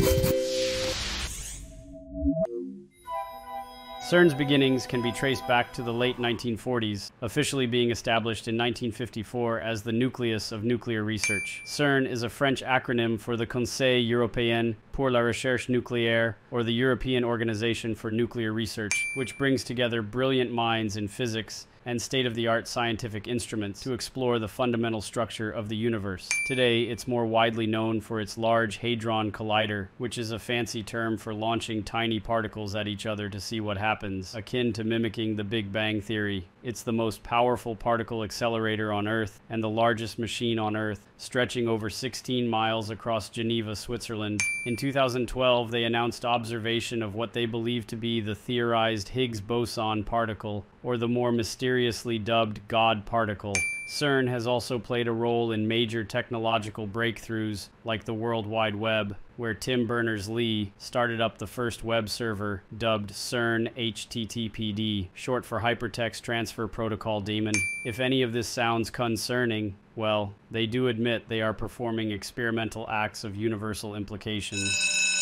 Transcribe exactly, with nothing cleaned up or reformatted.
CERN's beginnings can be traced back to the late nineteen forties, officially being established in nineteen fifty-four as the nucleus of nuclear research. CERN is a French acronym for the Conseil Européen pour la Recherche Nucléaire, or the European Organization for Nuclear Research, which brings together brilliant minds in physics and state-of-the-art scientific instruments to explore the fundamental structure of the universe. Today, it's more widely known for its Large Hadron Collider, which is a fancy term for launching tiny particles at each other to see what happens, akin to mimicking the Big Bang Theory. It's the most powerful particle accelerator on Earth and the largest machine on Earth, stretching over sixteen miles across Geneva, Switzerland. In two thousand twelve, they announced observation of what they believe to be the theorized Higgs boson particle, or the more mysteriously dubbed God particle. CERN has also played a role in major technological breakthroughs like the World Wide Web, where Tim Berners-Lee started up the first web server dubbed CERN H T T P D, short for Hypertext Transfer Protocol Daemon. If any of this sounds concerning, well, they do admit they are performing experimental acts of universal implication.